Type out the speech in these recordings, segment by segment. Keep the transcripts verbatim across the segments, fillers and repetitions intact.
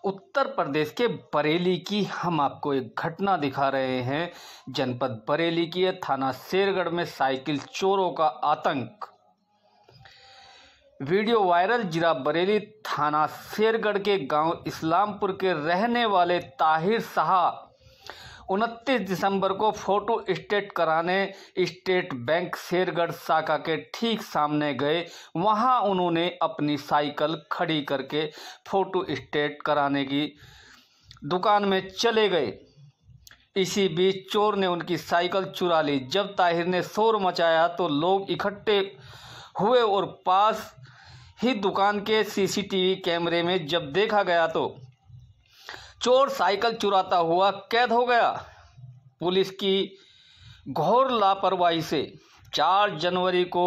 उत्तर प्रदेश के बरेली की हम आपको एक घटना दिखा रहे हैं। जनपद बरेली की थाना शेरगढ़ में साइकिल चोरों का आतंक। Video viral. जिला बरेली थाना शेरगढ़ के गांव इस्लामपुर के रहने वाले ताहिर शाह उनतीस दिसंबर को फोटो स्टेट कराने स्टेट बैंक शेरगढ़ शाखा के ठीक सामने गए। वहां उन्होंने अपनी साइकिल खड़ी करके फोटो स्टेट कराने की दुकान में चले गए। इसी बीच चोर ने उनकी साइकिल चुरा ली। जब ताहिर ने शोर मचाया तो लोग इकट्ठे हुए और पास ही दुकान के सीसीटीवी कैमरे में जब देखा गया तो चोर साइकिल चुराता हुआ कैद हो गया। पुलिस की घोर लापरवाही से चार जनवरी को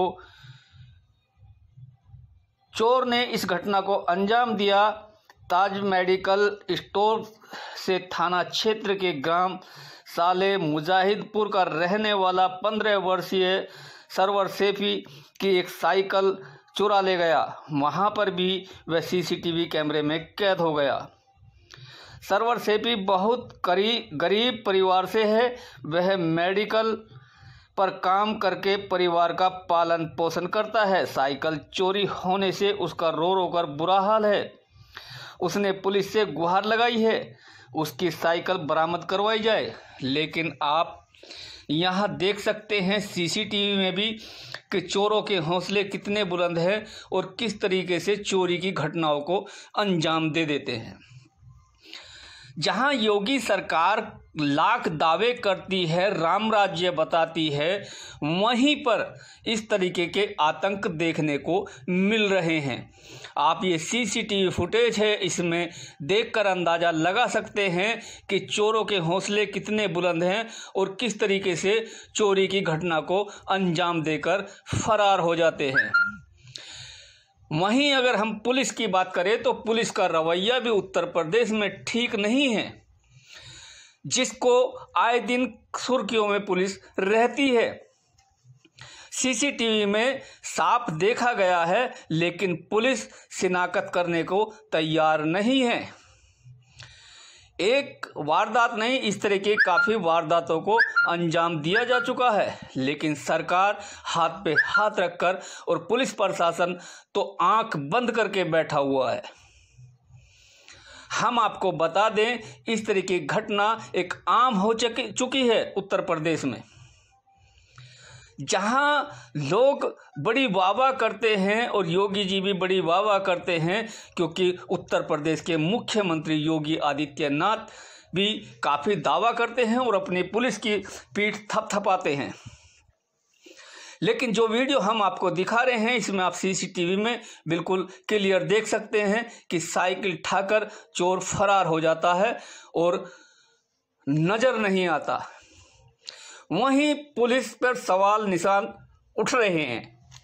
चोर ने इस घटना को अंजाम दिया। ताज मेडिकल स्टोर से थाना क्षेत्र के ग्राम साले मुजाहिदपुर का रहने वाला पंद्रह वर्षीय सरवर सेफी की एक साइकिल चुरा ले गया। वहां पर भी वह सीसीटीवी कैमरे में कैद हो गया। सरवर सेफी बहुत गरीब परिवार से है। वह मेडिकल पर काम करके परिवार का पालन पोषण करता है। साइकिल चोरी होने से उसका रो रो कर बुरा हाल है। उसने पुलिस से गुहार लगाई है उसकी साइकिल बरामद करवाई जाए। लेकिन आप यहाँ देख सकते हैं सीसीटीवी में भी कि चोरों के हौसले कितने बुलंद हैं और किस तरीके से चोरी की घटनाओं को अंजाम दे देते हैं। जहां योगी सरकार लाख दावे करती है, राम राज्य बताती है, वहीं पर इस तरीके के आतंक देखने को मिल रहे हैं। आप ये सीसीटीवी फुटेज है, इसमें देखकर अंदाज़ा लगा सकते हैं कि चोरों के हौसले कितने बुलंद हैं और किस तरीके से चोरी की घटना को अंजाम देकर फरार हो जाते हैं। वहीं अगर हम पुलिस की बात करें तो पुलिस का रवैया भी उत्तर प्रदेश में ठीक नहीं है, जिसको आए दिन सुर्खियों में पुलिस रहती है। सीसीटीवी में साफ देखा गया है, लेकिन पुलिस शिनाख्त करने को तैयार नहीं है। एक वारदात नहीं, इस तरह की काफ़ी वारदातों को अंजाम दिया जा चुका है, लेकिन सरकार हाथ पे हाथ रखकर और पुलिस प्रशासन तो आंख बंद करके बैठा हुआ है। हम आपको बता दें, इस तरह की घटना एक आम हो चुकी है उत्तर प्रदेश में, जहां लोग बड़ी वाहवाह करते हैं और योगी जी भी बड़ी वाहवाह करते हैं, क्योंकि उत्तर प्रदेश के मुख्यमंत्री योगी आदित्यनाथ भी काफ़ी दावा करते हैं और अपनी पुलिस की पीठ थपथपाते हैं। लेकिन जो वीडियो हम आपको दिखा रहे हैं, इसमें आप सीसीटीवी में बिल्कुल क्लियर देख सकते हैं कि साइकिल ठाकर चोर फरार हो जाता है और नज़र नहीं आता। वहीं पुलिस पर सवाल निशान उठ रहे हैं।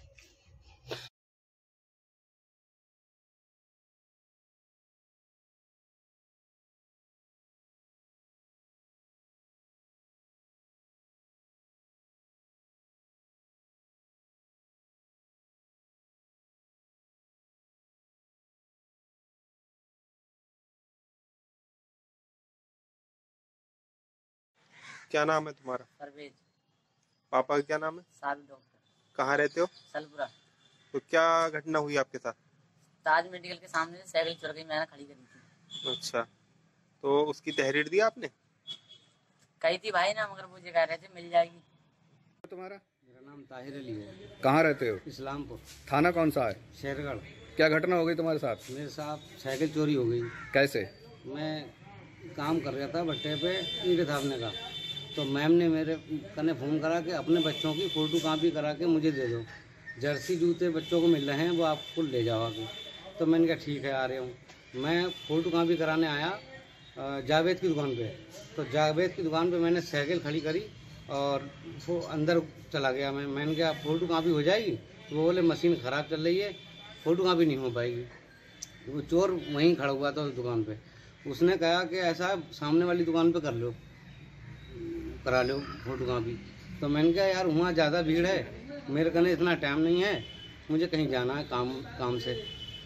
क्या नाम है तुम्हारा? परवेज। पापा का क्या नाम है? साबिर डॉक्टर। कहाँ रहते हो? सलपुरा। तो क्या घटना हुई आपके साथ? ताज मेडिकल के सामने से साइकिल चुरा गई, मैंने खड़ी करी थी। अच्छा, तो उसकी तहरीर दी आपने? कही थी भाई ना, मगर मुझे कह रहे थे मिल जाएगी। तुम्हारा? मेरा नाम ताहिर अली है। कहाँ रहते हो? इस्लामपुर। थाना कौन सा है? शेरगढ़। क्या घटना हो गई तुम्हारे साथ? मेरे साथ साइकिल चोरी हो गई। कैसे? मैं काम कर रहा था भट्टे पे ईंट थापने का, तो मैम ने मेरे कने फ़ोन करा कि अपने बच्चों की फ़ोटो कॉपी करा के मुझे दे दो, जर्सी जूते बच्चों को मिल रहे हैं, वो आपको ले जाओ आगे। तो मैंने कहा ठीक है, आ रहे हूँ। मैं फ़ोटो कॉपी कराने आया जावेद की दुकान पे। तो जावेद की दुकान पे मैंने साइकिल खड़ी करी और वो अंदर चला गया। मैं मैंने कहा फ़ोटो कॉपी हो जाएगी? तो वो बोले मशीन ख़राब चल रही है, फ़ोटो कॉपी नहीं हो पाएगी। वो चोर वहीं खड़ा हुआ था उस दुकान पे। उसने कहा कि ऐसा सामने वाली दुकान पे कर लो, करा लो फोटो कॉपी। तो मैंने कहा यार वहाँ ज़्यादा भीड़ है, मेरे कने इतना टाइम नहीं है, मुझे कहीं जाना है काम काम से।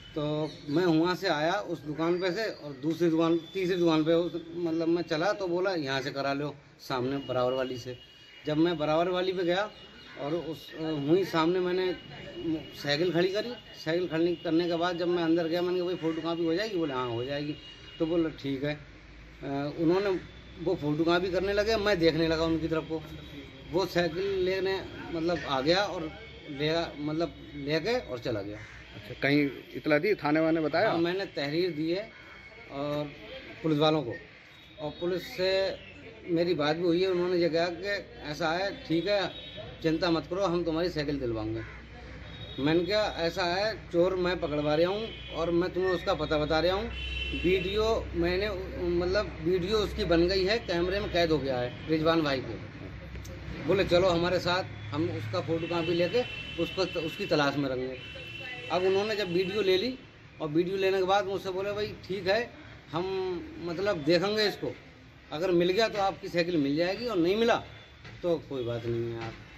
तो मैं वहाँ से आया उस दुकान पे से, और दूसरी दुकान तीसरी दुकान पे उस मतलब मैं चला तो बोला यहाँ से करा लो, सामने बराबर वाली से। जब मैं बराबर वाली पे गया और उस वहीं सामने मैंने साइकिल खड़ी करी। साइकिल खड़ी करने के बाद जब मैं अंदर गया, मैंने कहा भाई फ़ोटो कापी हो जाएगी? बोले हाँ हो जाएगी। तो बोला ठीक है। उन्होंने वो फ़ोटो कापी करने लगे, मैं देखने लगा उनकी तरफ को। वो साइकिल लेने मतलब आ गया और ले मतलब ले गए और चला गया। अच्छा, कहीं इतला दी? थाने वाले बताया? हाँ, मैंने तहरीर दी है और पुलिस वालों को, और पुलिस से मेरी बात भी हुई है। उन्होंने ये कहा कि ऐसा है, ठीक है, चिंता मत करो, हम तुम्हारी साइकिल दिलवाएंगे। मैंने कहा ऐसा है, चोर मैं पकड़वा रहा हूँ और मैं तुम्हें उसका पता बता रहा हूँ। वीडियो मैंने मतलब वीडियो उसकी बन गई है, कैमरे में कैद हो गया है रिजवान भाई को। बोले चलो हमारे साथ, हम उसका फ़ोटो कापी लेके उसको उसकी तलाश में रहेंगे। अब उन्होंने जब वीडियो ले ली और वीडियो लेने के बाद मुझसे बोले भाई ठीक है, हम मतलब देखेंगे इसको, अगर मिल गया तो आपकी साइकिल मिल जाएगी और नहीं मिला तो कोई बात नहीं है। आप